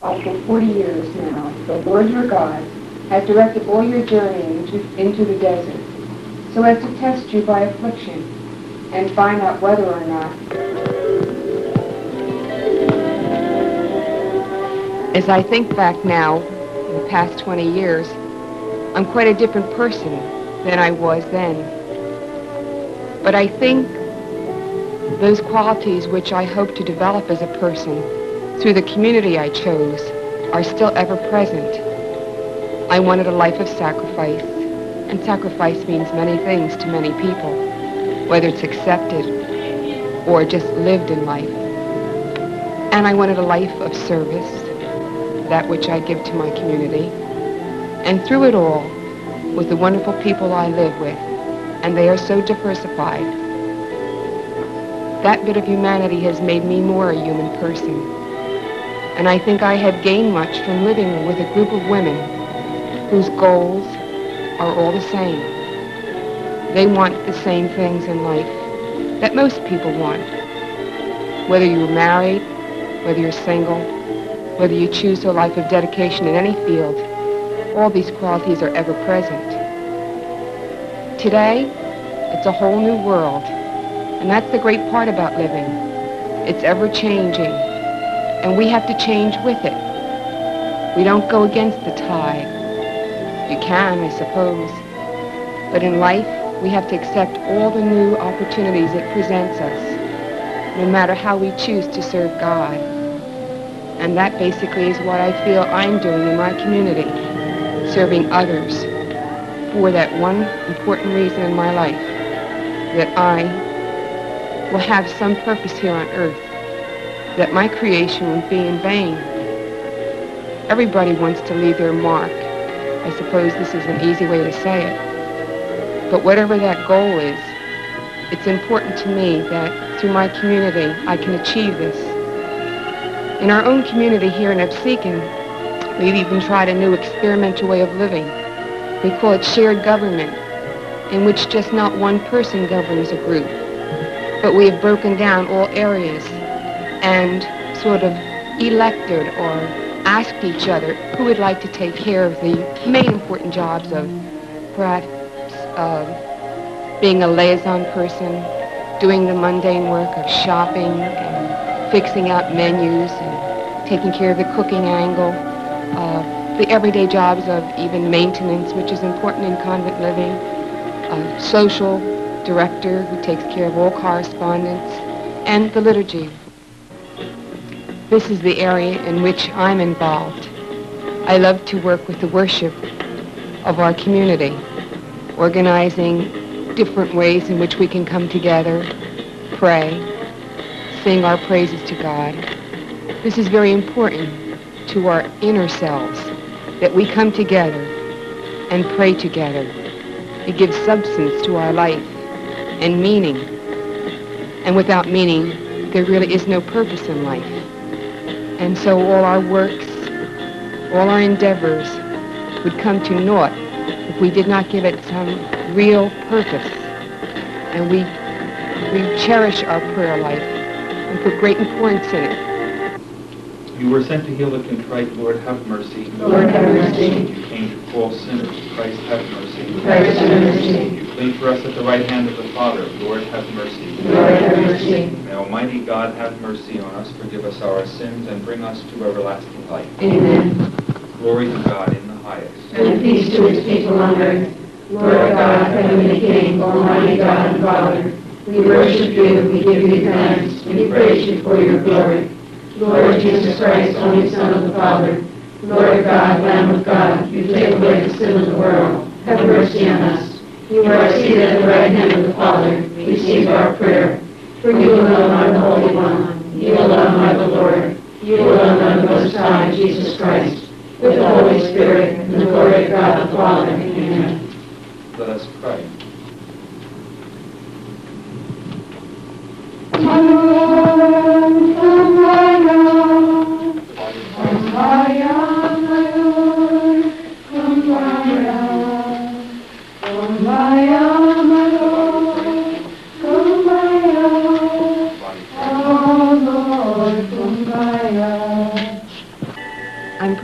For 40 years now, the Lord your God has directed all your journey into the desert, so as to test you by affliction and find out whether or not. As I think back now, in the past 20 years, I'm quite a different person than I was then. But I think those qualities which I hope to develop as a person through the community I chose are still ever present. I wanted a life of sacrifice, and sacrifice means many things to many people, whether it's accepted or just lived in life. And I wanted a life of service, that which I give to my community, and through it all, with the wonderful people I live with, and they are so diversified. That bit of humanity has made me more a human person. And I think I have gained much from living with a group of women whose goals are all the same. They want the same things in life that most people want. Whether you're married, whether you're single, whether you choose a life of dedication in any field, all these qualities are ever present. Today, it's a whole new world, and that's the great part about living. It's ever changing, and we have to change with it. We don't go against the tide. You can, I suppose, but in life, we have to accept all the new opportunities it presents us, no matter how we choose to serve God. And that basically is what I feel I'm doing in my community, serving others for that one important reason in my life, that I will have some purpose here on earth, that my creation won't be in vain. Everybody wants to leave their mark. I suppose this is an easy way to say it. But whatever that goal is, it's important to me that through my community I can achieve this. In our own community here in Absecon, we've even tried a new experimental way of living. We call it shared government, in which just not one person governs a group, but we have broken down all areas and sort of elected or asked each other who would like to take care of the main important jobs of perhaps being a liaison person, doing the mundane work of shopping and fixing out menus and taking care of the cooking angle, the everyday jobs of even maintenance, which is important in convent living, a social director who takes care of all correspondence, and the liturgy. This is the area in which I'm involved. I love to work with the worship of our community, organizing different ways in which we can come together, pray, sing our praises to God. This is very important to our inner selves, that we come together and pray together. It gives substance to our life and meaning. And without meaning, there really is no purpose in life. And so all our works, all our endeavors would come to naught if we did not give it some real purpose. And we cherish our prayer life and put great importance in it. You were sent to heal the contrite. Lord, have mercy. Lord, have mercy. You came to call sinners. Christ, have mercy. Christ, have mercy. You plead for us at the right hand of the Father. Lord, have mercy. Lord, have mercy. May Almighty God have mercy on us, forgive us our sins, and bring us to everlasting life. Amen. Glory to God in the highest. And peace to his people on earth. Lord God, heavenly King, almighty God and Father, we worship you, we give you thanks, we praise you for your glory. Lord Jesus Christ, only Son of the Father, Lord God, Lamb of God, you take away the sin of the world. Have mercy on us. You are seated at the right hand of the Father. Receive our prayer. For you alone are the Holy One. You alone are the Lord. You alone are the Most High, Jesus Christ, with the Holy Spirit, and the glory of God the Father. Amen. Let us pray.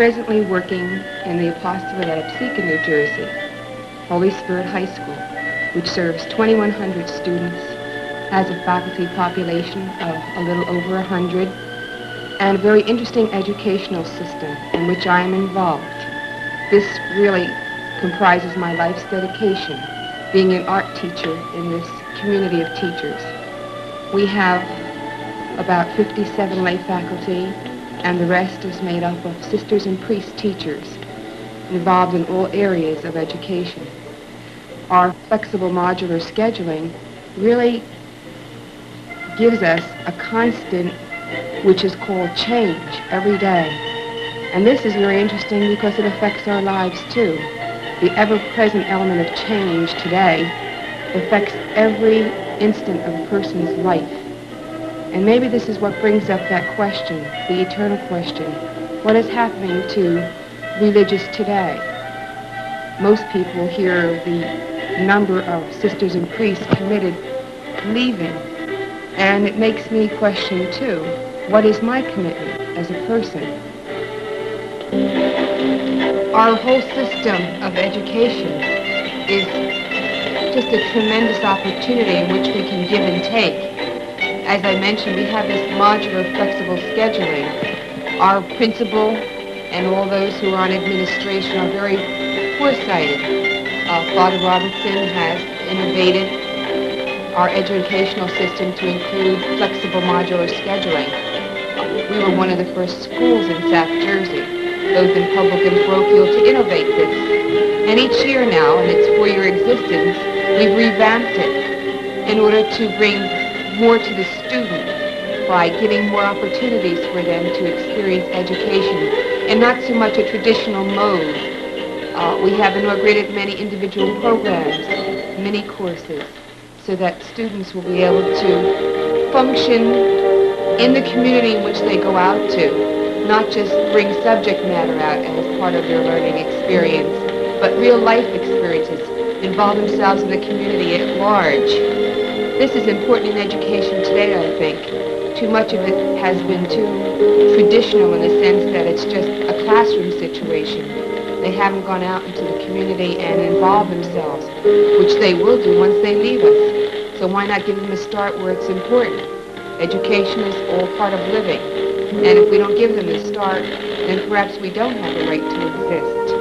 presently working in the apostolate at Absecon, New Jersey, Holy Spirit High School, which serves 2,100 students, has a faculty population of a little over 100, and a very interesting educational system in which I am involved. This really comprises my life's dedication, being an art teacher in this community of teachers. We have about 57 lay faculty, and the rest is made up of sisters and priest teachers involved in all areas of education. Our flexible modular scheduling really gives us a constant which is called change every day. And this is very interesting because it affects our lives too. The ever-present element of change today affects every instant of a person's life. And maybe this is what brings up that question, the eternal question. What is happening to religious today? Most people hear the number of sisters and priests committed leaving, and it makes me question too, what is my commitment as a person? Our whole system of education is just a tremendous opportunity in which we can give and take. As I mentioned, we have this modular flexible scheduling. Our principal and all those who are on administration are very foresighted. Father Robertson has innovated our educational system to include flexible modular scheduling. We were one of the first schools in South Jersey, both in public and parochial, to innovate this. And each year now, in its 4-year existence, we've revamped it in order to bring more to the student by giving more opportunities for them to experience education, and not so much a traditional mode. We have inaugurated many individual programs, mini courses, so that students will be able to function in the community in which they go out to, not just bring subject matter out as part of their learning experience, but real life experiences, involve themselves in the community at large. This is important in education today, I think. Too much of it has been too traditional in the sense that it's just a classroom situation. They haven't gone out into the community and involved themselves, which they will do once they leave us. So why not give them a start where it's important? Education is all part of living. And if we don't give them the start, then perhaps we don't have a right to exist.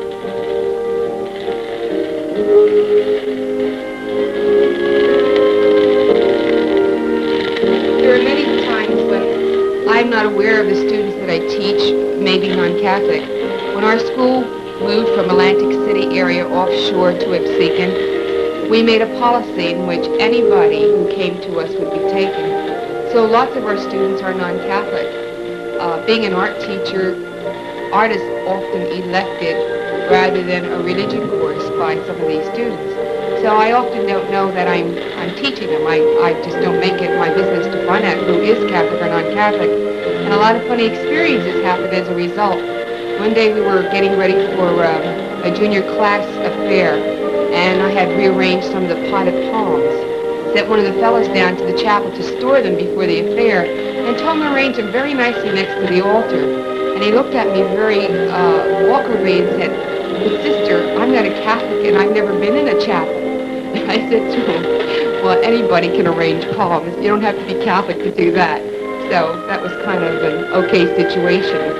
There are many times when I'm not aware of the students that I teach, maybe non-Catholic. When our school moved from Atlantic City area offshore to Absecon, we made a policy in which anybody who came to us would be taken. So lots of our students are non-Catholic. Being an art teacher, art is often elected rather than a religion course by some of these students. So I often don't know that I'm teaching them. I just don't make it my business to find out who is Catholic or non-Catholic. And a lot of funny experiences happen as a result. One day we were getting ready for a junior class affair, and I had rearranged some of the potted palms. Sent one of the fellows down to the chapel to store them before the affair, and told him to arrange them very nicely next to the altar. And he looked at me very awkwardly and said, "But sister, I'm not a Catholic and I've never been in a chapel." And I said to him, "Well, anybody can arrange palms. You don't have to be Catholic to do that." So that was kind of an okay situation.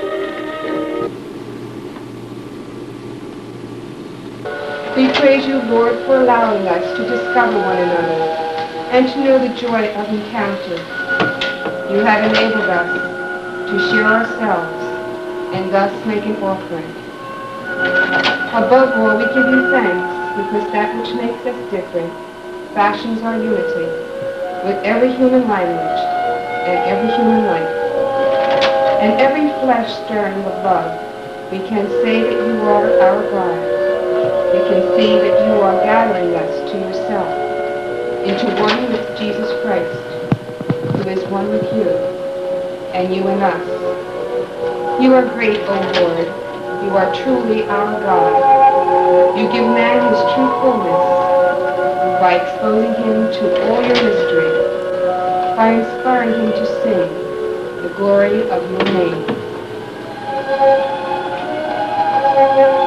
We praise you, Lord, for allowing us to discover one another and to know the joy of encounter. You have enabled us to share ourselves and thus make an offering. Above all, we give you thanks because that which makes us different fashions our unity with every human language and every human life. And every flesh stirring with love, we can say that you are our God. We can see that you are gathering us to yourself, into one with Jesus Christ, who is one with you, and you and us. You are great, O Lord. You are truly our God. You give man his true fullness by exposing him to all your mystery, by inspiring him to sing the glory of your name. Amen.